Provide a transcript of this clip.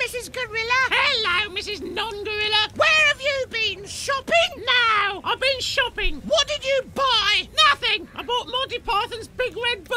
Mrs. Gorilla. Hello, Mrs. Non-Gorilla. Where have you been? Shopping? No, I've been shopping. What did you buy? Nothing. I bought Monty Python's Big Red Book.